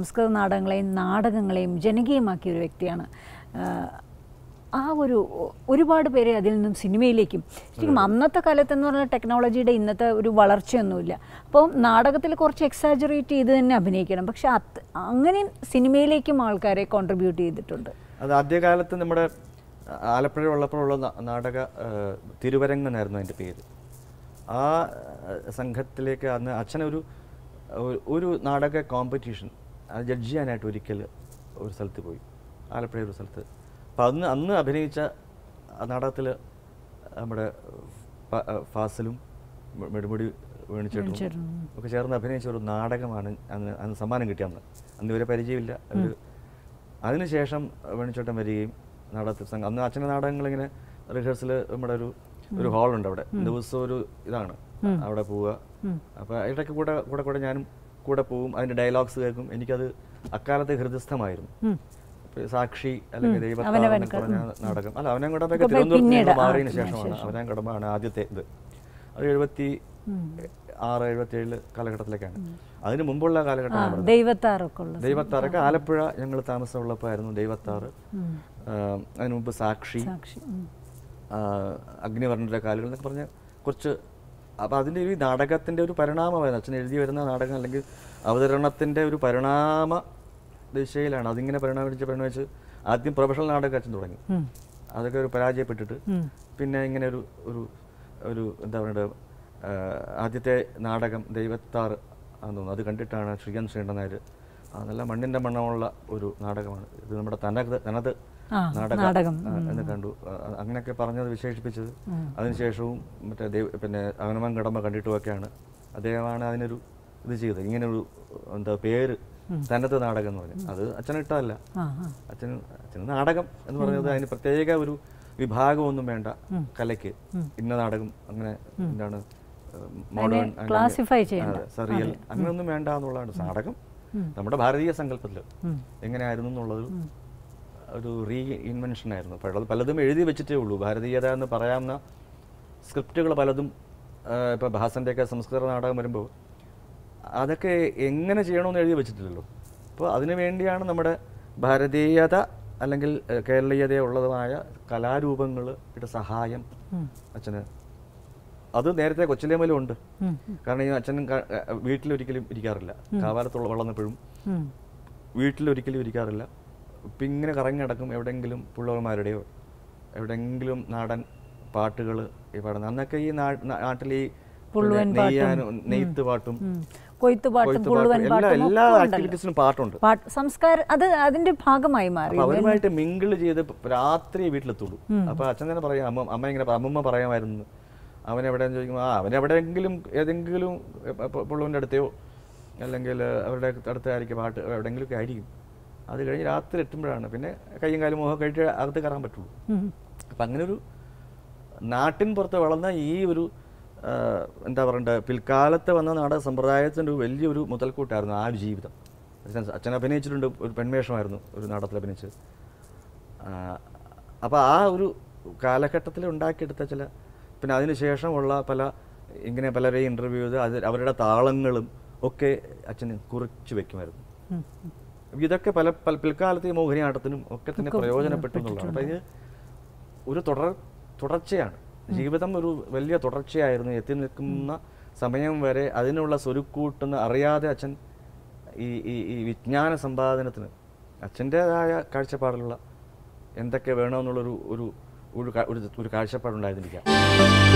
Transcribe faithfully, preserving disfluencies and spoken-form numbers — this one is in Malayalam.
സംസ്കൃത നാടകങ്ങളെയും നാടകങ്ങളെയും ജനകീയമാക്കിയ ഒരു വ്യക്തിയാണ്. ആ ഒരു ഒരുപാട് പേരെ അതിൽ നിന്നും സിനിമയിലേക്കും ശരിക്കും അന്നത്തെ കാലത്തെന്ന് പറഞ്ഞാൽ ടെക്നോളജിയുടെ ഇന്നത്തെ ഒരു വളർച്ചയൊന്നുമില്ല. അപ്പോൾ നാടകത്തിൽ കുറച്ച് എക്സാജറേറ്റ് ചെയ്ത് തന്നെ അഭിനയിക്കണം. പക്ഷെ അത് അങ്ങനെയും സിനിമയിലേക്കും ആൾക്കാരെ കോൺട്രിബ്യൂട്ട് ചെയ്തിട്ടുണ്ട്. അത് ആദ്യകാലത്ത് നമ്മുടെ ആലപ്പുഴ ഉള്ളപ്പോഴുള്ള നാടക തിരുവരങ്ങ് എന്നായിരുന്നു അതിൻ്റെ പേര്. ആ സംഘത്തിലേക്ക് അന്ന് അച്ഛനൊരു ഒരു നാടക കോമ്പറ്റീഷൻ അത് ജഡ്ജ് ചെയ്യാനായിട്ട് ഒരിക്കൽ ഒരു സ്ഥലത്ത് പോയി, ആലപ്പുഴ ഒരു സ്ഥലത്ത്. അപ്പം അന്ന് അന്ന് അഭിനയിച്ച നാടകത്തിൽ നമ്മുടെ ഫാസിലും നെടുമുടി വേണിച്ചേട്ടനും ഒക്കെ ചേർന്ന് അഭിനയിച്ച ഒരു നാടകമാണ് അന്ന് അന്ന് സമ്മാനം കിട്ടിയ. അന്ന് അന്ന് ഇവരെ പരിചയമില്ല. അവർ അതിനുശേഷം വേണിച്ചേട്ടൻ വരികയും നാടകത്തിൽ സംഘം അന്ന് അച്ഛൻ്റെ നാടകങ്ങളിങ്ങനെ റിഹേഴ്സൽ നമ്മുടെ ഒരു ഒരു ഹാളുണ്ട് അവിടെ, ദിവസവും ഒരു ഇതാണ് അവിടെ പോവുക. അപ്പോൾ ഇടയ്ക്ക് കൂടെ കൂടെ കൂടെ ഞാനും കൂടെ പോവും, അതിൻ്റെ ഡയലോഗ്സ് കേൾക്കും. എനിക്കത് അക്കാലത്തെ ഹൃദയസ്ഥമായിരുന്നു. സാക്ഷി അല്ലെങ്കിൽ ദൈവത്താറെന്ന് പറഞ്ഞ നാടകം അല്ല അവനെ കടമ്പൊക്കെ തിരുവനന്തപുരത്ത് മാറിയതിന് ശേഷമാണ്. അവനെ കടമ്പാണ് ആദ്യത്തെ ഇത്. അത് എഴുപത്തി ആറ് എഴുപത്തി ഏഴില് കാലഘട്ടത്തിലേക്കാണ്. അതിന് മുമ്പുള്ള കാലഘട്ടം ദൈവത്താറൊക്കെ ആലപ്പുഴ ഞങ്ങൾ താമസമുള്ളപ്പോൾ ആയിരുന്നു ദൈവത്താറ്. അതിന് മുമ്പ് സാക്ഷി, അഗ്നിവർണ്ണന്റെ കാലുകൾ എന്നൊക്കെ പറഞ്ഞ കുറച്ച്. അപ്പോൾ അതിൻ്റെ ഈ നാടകത്തിൻ്റെ ഒരു പരിണാമമായിരുന്നു. അച്ഛൻ എഴുതി വരുന്ന നാടകം അല്ലെങ്കിൽ അവതരണത്തിൻ്റെ ഒരു പരിണാമ ദിശയിലാണ്. അതിങ്ങനെ പരിണാമിച്ച് പരിണമിച്ച് ആദ്യം പ്രൊഫഷണൽ നാടകം അച്ഛൻ തുടങ്ങി. അതൊക്കെ ഒരു പരാജയപ്പെട്ടിട്ട് പിന്നെ ഇങ്ങനെ ഒരു ഒരു ഒരു എന്താ പറയുക ആദ്യത്തെ നാടകം ദൈവത്താറ് ആണെന്ന് തോന്നുന്നു. അത് കണ്ടിട്ടാണ് ശ്രീകാന്ത് ശ്രീകണ്ഠൻ നായർ നല്ല മണ്ണിൻ്റെ മണ്ണമുള്ള ഒരു നാടകമാണ് ഇത്, നമ്മുടെ തനത് തനത് നാടകം എന്ന് കണ്ടു. അങ്ങനെയൊക്കെ പറഞ്ഞത് വിശേഷിപ്പിച്ചത്. അതിനുശേഷവും മറ്റേ ദൈവ പിന്നെ അവനവൻ കടമ്പ കണ്ടിട്ടുമൊക്കെയാണ് അദ്ദേഹമാണ് അതിനൊരു ഇത് ചെയ്തത്. ഇങ്ങനൊരു എന്താ പേര് തനത് നാടകം എന്ന് പറഞ്ഞു. അത് അച്ഛനിട്ടതല്ല. അച്ഛൻ അച്ഛന് നാടകം എന്ന് പറയുന്നത് അതിന് പ്രത്യേക ഒരു വിഭാഗമൊന്നും വേണ്ട. കലയ്ക്ക് ഇന്ന നാടകം അങ്ങനെ എന്താണ് മോഡേൺ സറിയൽ അങ്ങനെയൊന്നും വേണ്ട എന്നുള്ളതാണ്. നാടകം നമ്മുടെ ഭാരതീയ സങ്കല്പത്തിൽ എങ്ങനെയായിരുന്നു എന്നുള്ളത് ഒരു റീ ഇൻവെൻഷൻ ആയിരുന്നു. പലതും പലതും എഴുതി വെച്ചിട്ടേ ഉള്ളൂ. ഭാരതീയത എന്ന് പറയാവുന്ന സ്ക്രിപ്റ്റുകൾ പലതും ഇപ്പോൾ ഭാസൻ്റെയൊക്കെ സംസ്കൃത നാടകം വരുമ്പോൾ അതൊക്കെ എങ്ങനെ ചെയ്യണമെന്ന് എഴുതി വെച്ചിട്ടില്ലല്ലോ. അപ്പോൾ അതിനു വേണ്ടിയാണ് നമ്മുടെ ഭാരതീയത അല്ലെങ്കിൽ കേരളീയതയുള്ളതുമായ കലാരൂപങ്ങളുടെ സഹായം അച്ഛന്. അത് നേരത്തെ കൊച്ചിലെ മുതലും ഉണ്ട്. കാരണം ഈ അച്ഛൻ വീട്ടിലൊരിക്കലും ഇരിക്കാറില്ല. കാവാലത്തുള്ള വളർന്നപ്പോഴും വീട്ടിലൊരിക്കലും ഇരിക്കാറില്ല. ഇപ്പം ഇങ്ങനെ കറങ്ങി നടക്കും. എവിടെയെങ്കിലും പുള്ളവന്മാരുടെയോ എവിടെയെങ്കിലും നാടൻ പാട്ടുകൾ ഈ പാടുന്നത്. അന്നൊക്കെ ഈ നാട്ടിൽ ഈ നെയ്യാനും നെയ്ത്ത് പാട്ടും എല്ലാ ആക്ടിവിറ്റീസിനും പാട്ടുണ്ട്. സംസ്കാരം അത് അതിന്റെ ഭാഗമായി മാറി. അവരുമായിട്ട് മിങ്കിൾ ചെയ്ത് രാത്രി വീട്ടിലെത്തുള്ളൂ. അപ്പൊ അച്ഛൻ തന്നെ പറയാം, അമ്മ അമ്മ ഇങ്ങനെ അമ്മമ്മ പറയാമായിരുന്നു അവനെവിടെയെന്ന് ചോദിക്കുമ്പോൾ ആ അവനെവിടെയെങ്കിലും ഏതെങ്കിലും പുള്ളുവിൻ്റെ അടുത്തയോ അല്ലെങ്കിൽ അവരുടെ അടുത്തായിരിക്കും പാട്ട് എവിടെയെങ്കിലുമൊക്കെ ആയിരിക്കും. അത് കഴിഞ്ഞ് രാത്രി എത്തുമ്പോഴാണ് പിന്നെ കയ്യും കാലും മുഖം കഴിച്ച് അകത്ത് കയറാൻ പറ്റുള്ളൂ. അപ്പം അങ്ങനൊരു നാട്ടിൻ പുറത്ത് വളർന്ന ഈ ഒരു എന്താ പറയണ്ടത് പിൽക്കാലത്ത് വന്ന നാടക സമ്പ്രദായത്തിൻ്റെ ഒരു വലിയൊരു മുതൽക്കൂട്ടായിരുന്നു ആ ഒരു ജീവിതം. അച്ഛൻ അച്ഛൻ അഭിനയിച്ചിട്ടുണ്ട്. ഒരു പെൺവേഷമായിരുന്നു ഒരു നാടകത്തിൽ അഭിനയിച്ചത്. അപ്പോൾ ആ ഒരു കാലഘട്ടത്തിൽ ഉണ്ടാക്കിയെടുത്ത ചില പിന്നെ അതിന് ശേഷമുള്ള പല ഇങ്ങനെ പലരെയും ഇൻ്റർവ്യൂ ചെയ്ത് അത് അവരുടെ താളങ്ങളും ഒക്കെ അച്ഛന് കുറിച്ച് വെക്കുമായിരുന്നു. ഇതൊക്കെ പല പല പിൽക്കാലത്ത് ഈ മോഹിനിയാട്ടത്തിനും ഒക്കെ തന്നെ പ്രയോജനപ്പെട്ടു എന്നുള്ളതാണ്. അപ്പം ഇത് ഒരു തുടർ തുടർച്ചയാണ്. ജീവിതം ഒരു വലിയ തുടർച്ചയായിരുന്നു. എത്തി നിൽക്കുന്ന സമയം വരെ അതിനുള്ള സ്വരുക്കൂട്ടെന്ന് അറിയാതെ അച്ഛൻ ഈ ഈ ഈ വിജ്ഞാന സമ്പാദനത്തിന് അച്ഛൻ്റേതായ കാഴ്ചപ്പാടിലുള്ള എന്തൊക്കെ വേണമെന്നുള്ളൊരു ഒരു ഒരു ഒരു കാഴ്ചപ്പാടുണ്ടായിരുന്നിരിക്കാം.